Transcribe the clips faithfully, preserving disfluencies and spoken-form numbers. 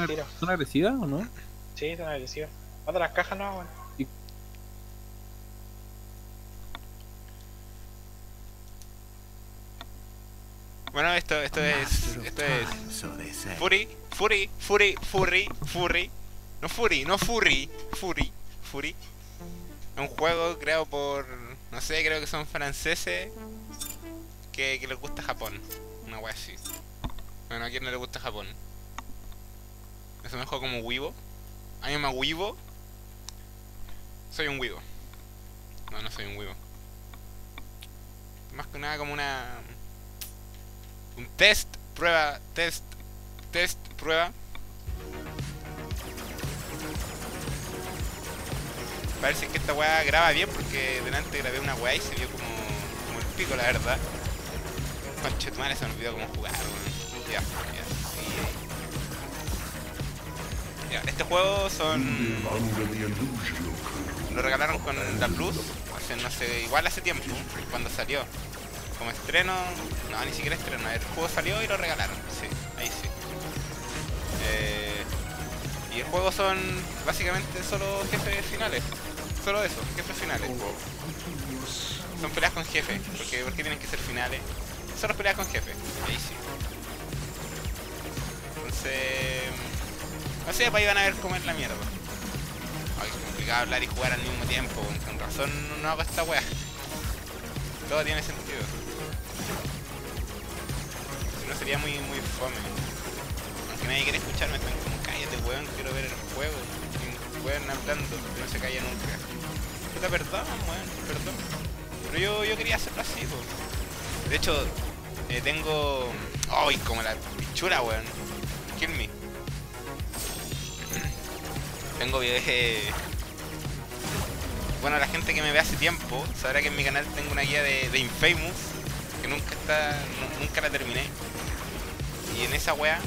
tiro. ¿Son agresivas o no? Sí, son agresivas. Mata las cajas, no, weón. Y- Bueno, esto, esto es. Esto es. So they say. Fury, Fury, Fury, Fury, Fury. No Fury, no Fury, Fury, Fury. Es un juego creado por. No sé, creo que son franceses. Que, que les gusta Japón. Una wea así. Bueno, ¿a quién no le gusta Japón? Eso me juego como Weibo. A mí me llama Weibo. Soy un Weibo. No, no soy un Weibo. Más que nada como una. Un test, prueba, test, test, prueba. Parece que esta weá graba bien porque delante grabé una weá y se vio como, como el pico, la verdad. Conche tu madre, se me olvidó cómo jugar, weón. Ya, ya, sí. Ya, este juego son. Lo regalaron con la Plus. Hace, no sé, igual hace tiempo, cuando salió. Como estreno, no, ni siquiera estreno, el juego salió y lo regalaron, sí, ahí sí. Eh, y el juego son básicamente solo jefes finales, solo eso, jefes finales. Son peleas con jefes, porque, porque tienen que ser finales, solo peleas con jefes, ahí sí. Entonces, no sé, para ahí van a ver cómo es la mierda. Ay, es complicado hablar y jugar al mismo tiempo, con razón no hago esta wea. Todo tiene sentido. Si no sería muy, muy fome. Aunque nadie quiere escucharme, están como cállate weón, quiero ver el juego. Y un weón hablando, que no se calla nunca. Puta, perdón, weón, perdón. Pero yo, yo quería hacerlo así, po. De hecho, eh, tengo. ¡Ay! Oh, como la pichura, weón. Kill me. Tengo videos. Eh... Bueno, la gente que me ve hace tiempo sabrá que en mi canal tengo una guía de, de Infamous que nunca está, no, nunca la terminé. Y en esa wea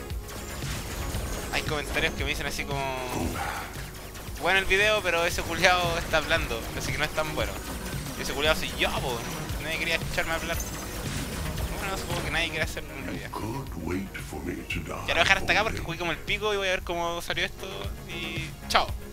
hay comentarios que me dicen así como: bueno el video, pero ese culiao está hablando, así que no es tan bueno. Y ese culiao soy yo, po. Nadie quería escucharme hablar. Bueno, supongo que nadie quiere hacerlo en realidad. Ya lo voy a dejar hasta acá porque jugué como el pico y voy a ver cómo salió esto. Y chao.